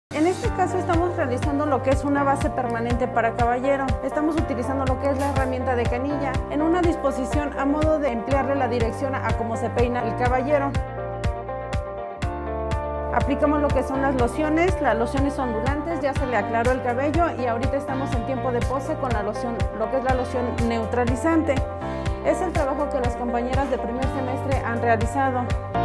En este caso estamos realizando lo que es una base permanente para caballero. Estamos utilizando lo que es la herramienta de canilla en una disposición a modo de emplearle la dirección a cómo se peina el caballero. Aplicamos lo que son las lociones ondulantes, ya se le aclaró el cabello y ahorita estamos en tiempo de pose con la loción, lo que es la loción neutralizante. Es el trabajo que las compañeras de primer semestre han realizado.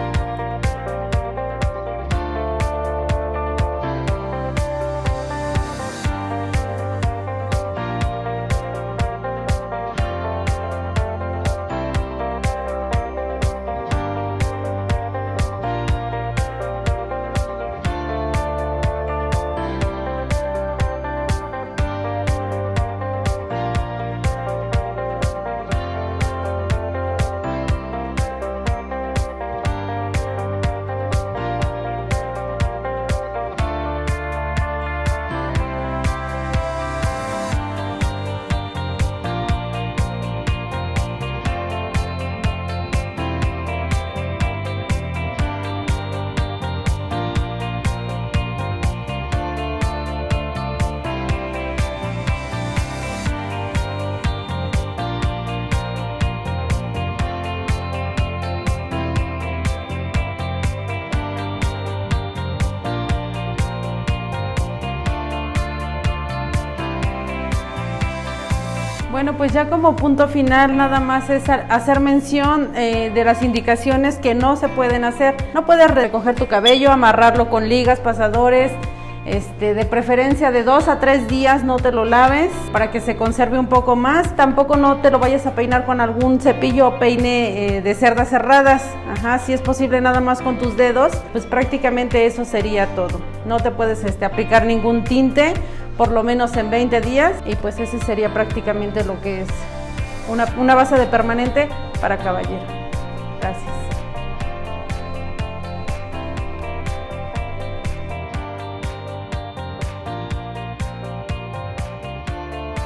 Bueno, pues ya como punto final nada más es hacer mención de las indicaciones que no se pueden hacer. No puedes recoger tu cabello, amarrarlo con ligas, pasadores, de preferencia de 2 a 3 días no te lo laves para que se conserve un poco más. Tampoco no te lo vayas a peinar con algún cepillo o peine de cerdas cerradas. Si es posible nada más con tus dedos, pues prácticamente eso sería todo. No te puedes aplicar ningún tinte por lo menos en 20 días y pues ese sería prácticamente lo que es una base de permanente para caballero. Gracias.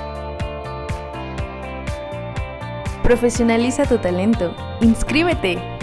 Profesionaliza tu talento. ¡Inscríbete!